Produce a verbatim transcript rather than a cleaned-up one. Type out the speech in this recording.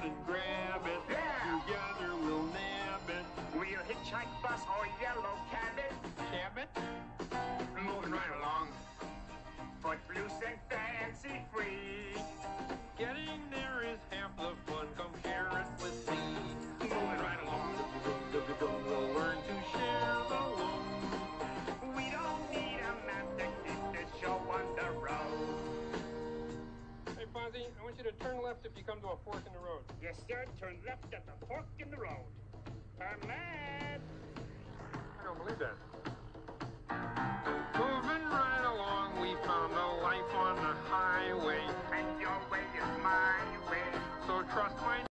and grab it. Yeah. Together we'll nab it. We'll hitchhike, bus, or yellow cabin. Cabot, moving right along. Footloose and fancy free. Getting there is half the fun. Come share it with me. Moving right along. We'll learn to share the load. We don't need a map to keep this show on the road. Hey, Fonzie, I want you to turn left if you come to a fork in the road. Yes, sir. Turn left at the fork in the road. Turn left. I don't believe that. Moving right along, we found a life on the highway. And your way is my way. So trust my